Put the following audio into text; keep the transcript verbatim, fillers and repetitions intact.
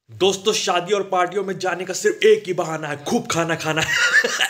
दोस्तों शादी और पार्टियों में जाने का सिर्फ एक ही बहाना है, खूब खाना खाना।